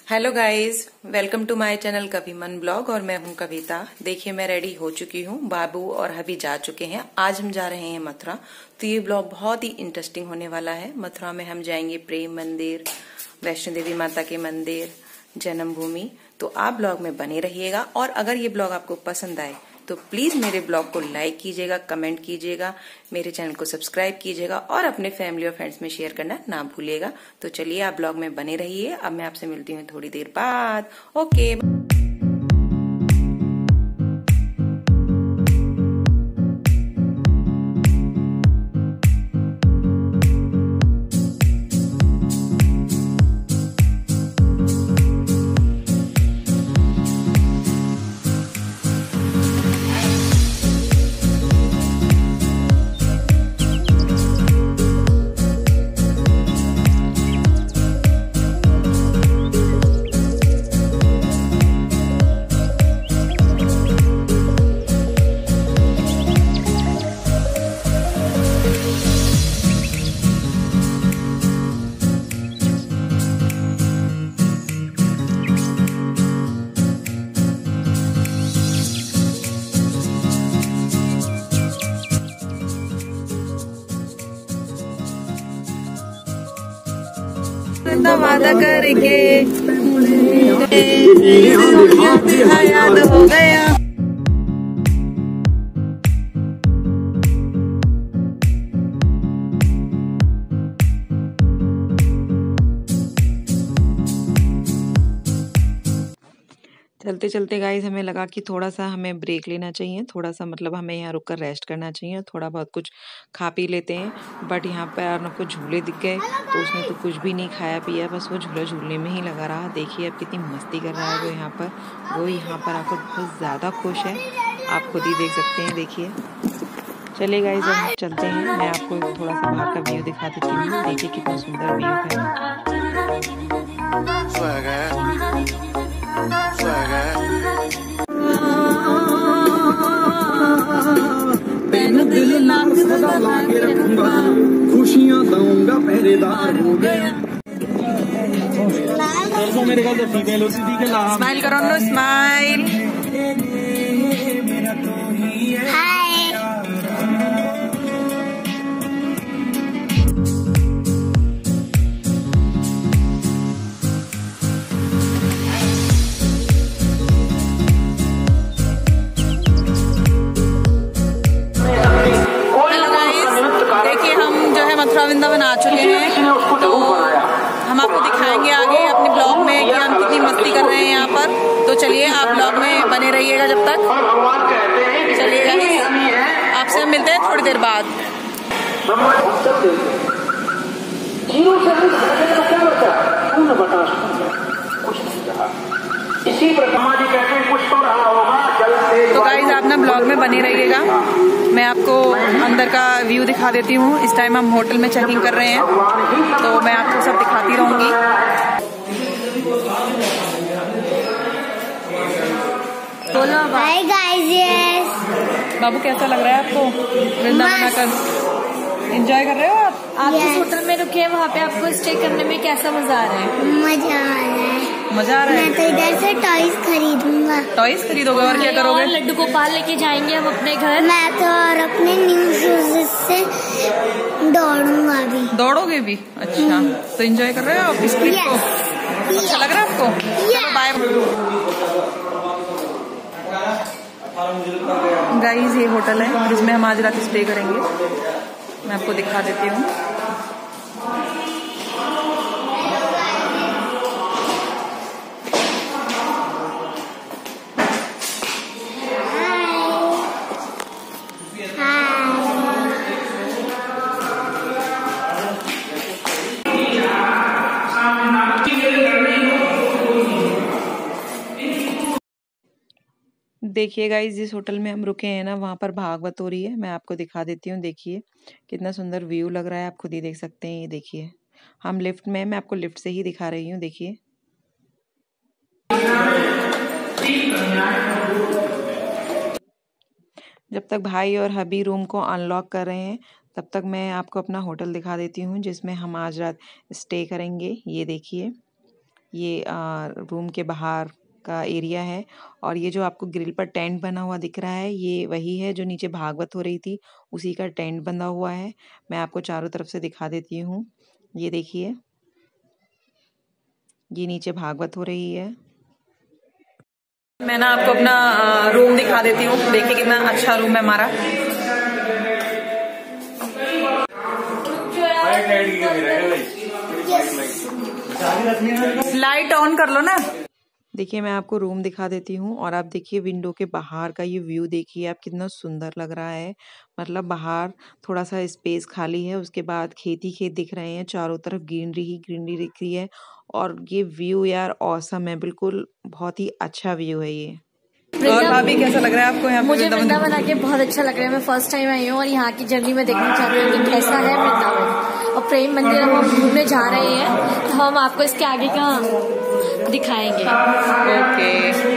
Hello guys, welcome to my channel कभी मन blog. और मैं हूं कविता। देखिए मैं रेडी हो चुकी हूं, बाबू और हबी जा चुके हैं। आज हम जा रहे हैं मथुरा। तो ये ब्लॉग बहुत ही इंटरेस्टिंग होने वाला है। मथुरा में हम जाएंगे प्रेम मंदिर, वैष्णो देवी माता के मंदिर, जन्मभूमि। तो आप ब्लॉग में बने रहिएगा। और अगर ये ब्लॉग आपको पसंद आए तो प्लीज मेरे ब्लॉग को लाइक कीजिएगा, कमेंट कीजिएगा, मेरे चैनल को सब्सक्राइब कीजिएगा और अपने फैमिली और फ्रेंड्स में शेयर करना ना भूलिएगा। तो चलिए आप ब्लॉग में बने रहिए। अब मैं आपसे मिलती हूँ थोड़ी देर बाद। ओके। वादा करके याद हो गया। चलते चलते गाइस हमें लगा कि थोड़ा सा हमें ब्रेक लेना चाहिए, थोड़ा सा मतलब हमें यहाँ रुक कर रेस्ट करना चाहिए, थोड़ा बहुत कुछ खा पी लेते हैं। बट यहाँ पर अर्नव को झूले दिख गए तो उसने तो कुछ भी नहीं खाया पिया, बस वो झूला झूलने में ही लगा रहा। देखिए अब कितनी मस्ती कर रहा है वो यहाँ पर आकर बहुत ज़्यादा खुश है। आप खुद ही देख सकते हैं। देखिए चलिए गाइस अब चलते हैं, मैं आपको थोड़ा सा बाहर का व्यू दिखा देती हूँ। देखिए कितना सुंदर व्यू है। खुशियां दूंगा पहरेदार हो गया। मेरे ख्याल से फीमेल होती थी कि स्माइल करो नो, स्माइल। मथुरा वृंदावन आ चुके हैं, तो हम आपको दिखाएंगे आगे अपने ब्लॉग में कि हम कितनी मस्ती कर रहे हैं यहाँ पर। तो चलिए आप ब्लॉग में बने रहिएगा जब तक। चलिएगा आपसे हम मिलते हैं थोड़ी देर बाद। तो गाइस आप ना ब्लॉग में बने रहिएगा। मैं आपको अंदर का व्यू दिखा देती हूँ। इस टाइम हम होटल में चेकिंग कर रहे हैं, तो मैं आपको सब दिखाती रहूंगी। Hi guys, yes. बाबू कैसा लग रहा है आपको वृंदावन आकर? एंजॉय कर रहे हो आप जिस होटल में रुके हैं वहाँ पे आपको स्टे करने में कैसा मजा आ रहा है? मजा आ रहा है। मजा आ रहा है। मैं तो इधर से टॉयज खरीदूंगा। टॉयज खरीदोगे और क्या करोगे? और लड्डू गोपाल लेके जाएंगे हम अपने घर। मैं तो और अपने न्यू शूज से दौड़ूंगा भी। दौड़ोगे भी? अच्छा, तो एंजॉय कर रहे हो आप इस ट्रिप को? अच्छा लग रहा है आपको? चलो बाय। गाइस ये होटल है जिसमें हम आज रात स्टे करेंगे। मैं आपको दिखा देती हूँ। देखिए गाइस जिस होटल में हम रुके हैं ना वहाँ पर भागवत हो रही है। मैं आपको दिखा देती हूँ। देखिए कितना सुंदर व्यू लग रहा है, आप खुद ही देख सकते हैं। ये देखिए हम लिफ्ट में, मैं आपको लिफ्ट से ही दिखा रही हूँ। देखिए जब तक भाई और हबी रूम को अनलॉक कर रहे हैं तब तक मैं आपको अपना होटल दिखा देती हूँ जिसमें हम आज रात स्टे करेंगे। ये देखिए ये रूम के बाहर का एरिया है। और ये जो आपको ग्रिल पर टेंट बना हुआ दिख रहा है, ये वही है जो नीचे भागवत हो रही थी, उसी का टेंट बना हुआ है। मैं आपको चारों तरफ से दिखा देती हूँ। ये देखिए, ये नीचे भागवत हो रही है। मैं ना आपको अपना रूम दिखा देती हूँ। देखिए कितना अच्छा रूम है हमारा। लाइट ऑन कर लो ना। देखिए मैं आपको रूम दिखा देती हूँ और आप देखिए विंडो के बाहर का ये व्यू देखिए आप, कितना सुंदर लग रहा है। मतलब बाहर थोड़ा सा स्पेस खाली है, उसके बाद खेत ही खेत दिख रहे हैं, चारों तरफ ग्रीनरी ही ग्रीनरी दिख रही है। और ये व्यू यार ऑसम है, बिल्कुल बहुत ही अच्छा व्यू है ये। और भाभी कैसा लग रहा है आपको यहाँ पे? मुझे वृंदावन आके बहुत अच्छा लग रहा है। मैं फर्स्ट टाइम आई हूँ और यहाँ की जर्नी में देखना चाहती हूँ कि कैसा है वृंदावन। और प्रेम मंदिर हम घूमने जा रहे हैं, तो हम आपको इसके आगे का दिखाएंगे। ओके।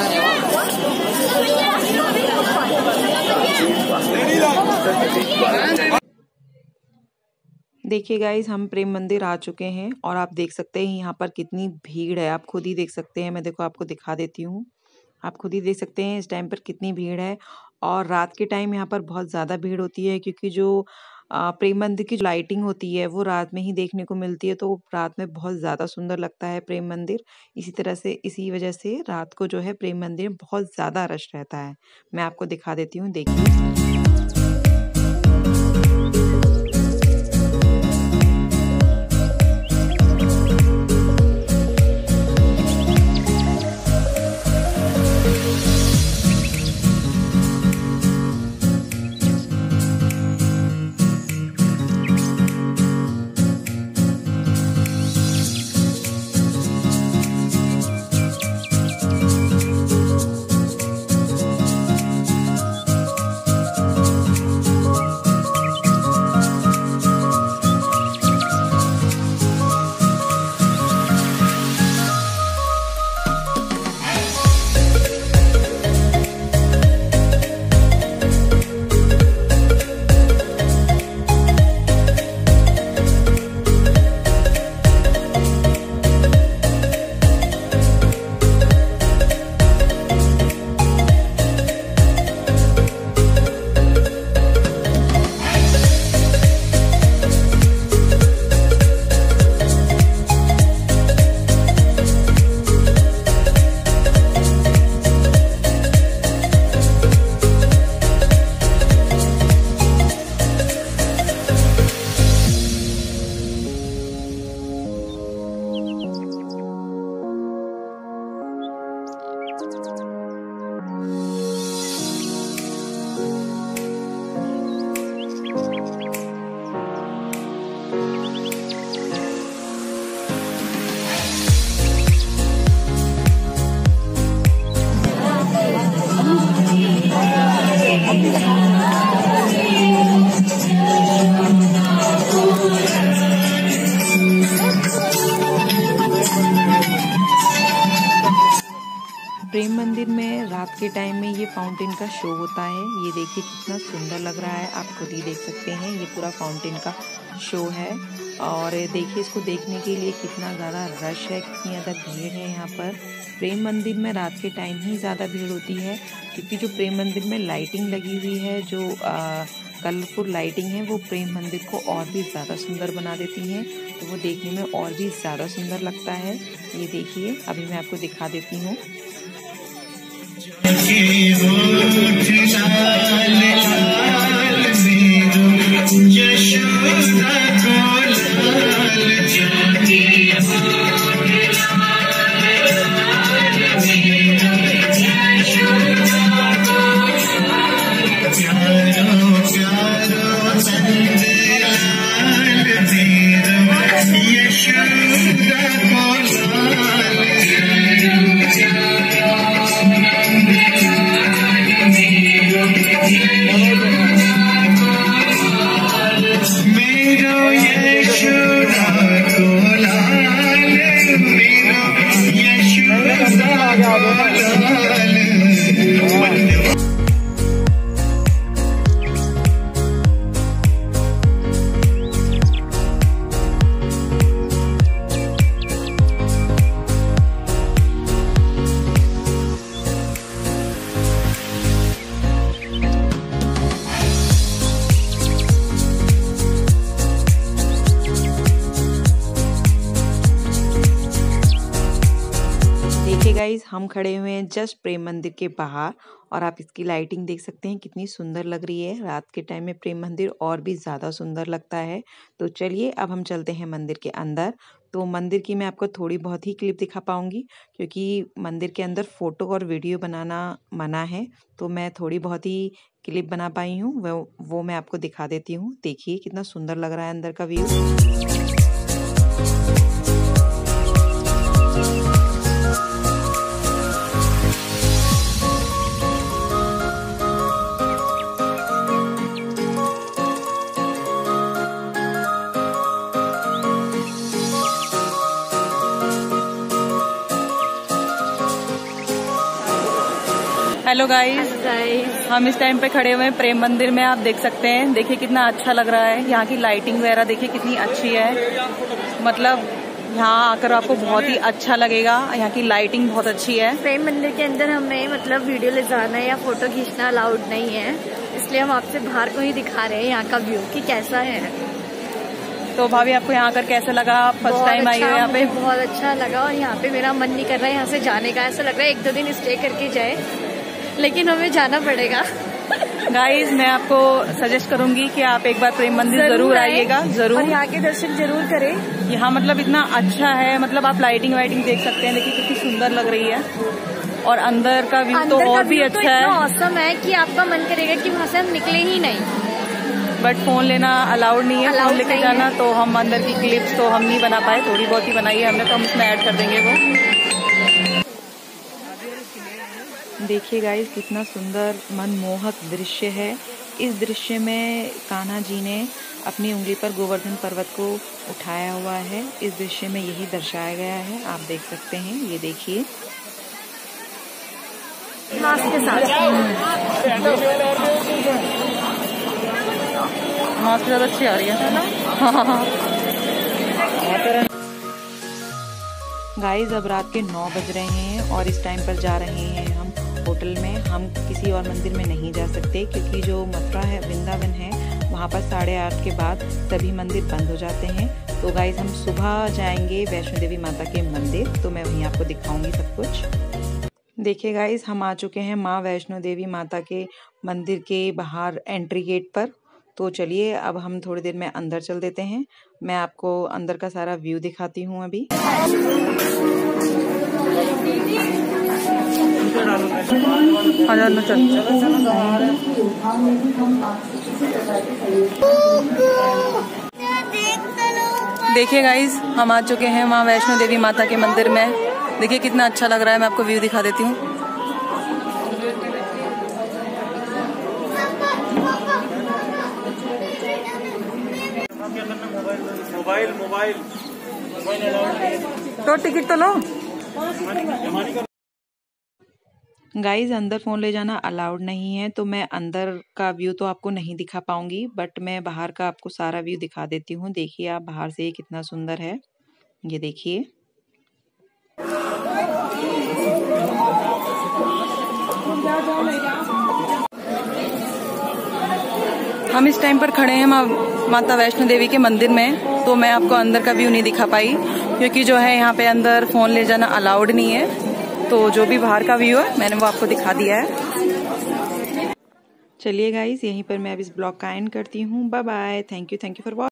देखिए गाइज, हम प्रेम मंदिर आ चुके हैं और आप देख सकते हैं यहाँ पर कितनी भीड़ है। आप खुद ही देख सकते हैं। मैं देखो आपको दिखा देती हूँ। आप खुद ही देख सकते हैं इस टाइम पर कितनी भीड़ है। और रात के टाइम यहाँ पर बहुत ज़्यादा भीड़ होती है, क्योंकि जो प्रेम मंदिर की जो लाइटिंग होती है वो रात में ही देखने को मिलती है, तो रात में बहुत ज़्यादा सुंदर लगता है प्रेम मंदिर। इसी तरह से, इसी वजह से रात को जो है प्रेम मंदिर में बहुत ज़्यादा रश रहता है। मैं आपको दिखा देती हूँ, देखिए। प्रेम मंदिर में रात के टाइम में ये फाउंटेन का शो होता है। ये देखिए कितना सुंदर लग रहा है, आप खुद ही देख सकते हैं। ये पूरा फाउंटेन का शो है और देखिए इसको देखने के लिए कितना ज़्यादा रश है, कितनी ज़्यादा भीड़ है यहाँ पर। प्रेम मंदिर में रात के टाइम ही ज़्यादा भीड़ होती है, क्योंकि जो प्रेम मंदिर में लाइटिंग लगी हुई है, जो कलरफुल लाइटिंग है, वो प्रेम मंदिर को और भी ज़्यादा सुंदर बना देती हैं, तो वो देखने में और भी ज़्यादा सुंदर लगता है। ये देखिए अभी मैं आपको दिखा देती हूँ। मेरो यशोदा को लाल गाइज हम खड़े हुए हैं जस्ट प्रेम मंदिर के बाहर और आप इसकी लाइटिंग देख सकते हैं कितनी सुंदर लग रही है। रात के टाइम में प्रेम मंदिर और भी ज़्यादा सुंदर लगता है। तो चलिए अब हम चलते हैं मंदिर के अंदर। तो मंदिर की मैं आपको थोड़ी बहुत ही क्लिप दिखा पाऊंगी क्योंकि मंदिर के अंदर फ़ोटो और वीडियो बनाना मना है। तो मैं थोड़ी बहुत ही क्लिप बना पाई हूँ, वो मैं आपको दिखा देती हूँ। देखिए कितना सुंदर लग रहा है अंदर का व्यू। हेलो गाइस, हम इस टाइम पे खड़े हुए हैं प्रेम मंदिर में। आप देख सकते हैं, देखिए कितना अच्छा लग रहा है। यहाँ की लाइटिंग वगैरह देखिए कितनी अच्छी है। मतलब यहाँ आकर आपको बहुत ही अच्छा लगेगा। यहाँ की लाइटिंग बहुत अच्छी है। प्रेम मंदिर के अंदर हमें मतलब वीडियो ले जाना या फोटो खींचना अलाउड नहीं है, इसलिए हम आपसे बाहर को ही दिखा रहे हैं यहाँ का व्यू कि कैसा है। तो भाभी आपको यहाँ आकर कैसा लगा? फर्स्ट टाइम आई हो यहाँ पे? बहुत अच्छा लगा और यहाँ पे मेरा मन नहीं कर रहा है यहाँ से जाने का। ऐसा लग रहा है 1-2 दिन स्टे करके जाए, लेकिन हमें जाना पड़ेगा। गाइज मैं आपको सजेस्ट करूंगी कि आप एक बार प्रेम मंदिर जरूर आइएगा, जरूर, और यहाँ के दर्शन जरूर करें। यहाँ मतलब इतना अच्छा है। मतलब आप लाइटिंग वाइटिंग देख सकते हैं, देखिए कितनी सुंदर लग रही है। और अंदर का व्यू तो और भी अच्छा है। औसम है कि आपका मन करेगा कि वहाँ से हम निकले ही नहीं। बट फोन लेना अलाउड नहीं है, फोन लेके जाना। तो हम अंदर की क्लिप्स तो हम नहीं बना पाए, थोड़ी बहुत ही बनाई है हमने, तो हम उसमें ऐड कर देंगे वो। देखिए गाइस कितना सुंदर मनमोहक दृश्य है। इस दृश्य में कान्हा जी ने अपनी उंगली पर गोवर्धन पर्वत को उठाया हुआ है। इस दृश्य में यही दर्शाया गया है, आप देख सकते हैं। ये देखिए मास्क के साथ मास्क ज्यादा अच्छी आ रही है ना। गाइस अब रात के 9 बज रहे हैं और इस टाइम पर जा रहे हैं हम होटल में। हम किसी और मंदिर में नहीं जा सकते क्योंकि जो मथुरा है, वृंदावन है, वहाँ पर 8:30 के बाद सभी मंदिर बंद हो जाते हैं। तो गाइस हम सुबह जाएंगे वैष्णो देवी माता के मंदिर, तो मैं वहीं आपको दिखाऊंगी सब कुछ। देखिए गाइस हम आ चुके हैं माँ वैष्णो देवी माता के मंदिर के बाहर एंट्री गेट पर। तो चलिए अब हम थोड़ी देर में अंदर चल देते हैं। मैं आपको अंदर का सारा व्यू दिखाती हूँ अभी। देखिए गाइज हम आ चुके हैं माँ वैष्णो देवी माता के मंदिर में। देखिए कितना अच्छा लग रहा है। मैं आपको व्यू दिखा देती हूँ। मोबाइल तो टिकट तो लो। गाइज अंदर फोन ले जाना अलाउड नहीं है, तो मैं अंदर का व्यू तो आपको नहीं दिखा पाऊंगी, बट मैं बाहर का आपको सारा व्यू दिखा देती हूँ। देखिए आप बाहर से ये कितना सुंदर है, ये देखिए। हम इस टाइम पर खड़े हैं माता वैष्णो देवी के मंदिर में। तो मैं आपको अंदर का व्यू नहीं दिखा पाई क्योंकि जो है यहाँ पे अंदर फोन ले जाना अलाउड नहीं है। तो जो भी बाहर का व्यू है मैंने वो आपको दिखा दिया है। चलिए गाइस यहीं पर मैं अब इस ब्लॉग का एंड करती हूँ। Bye bye, thank you for watching.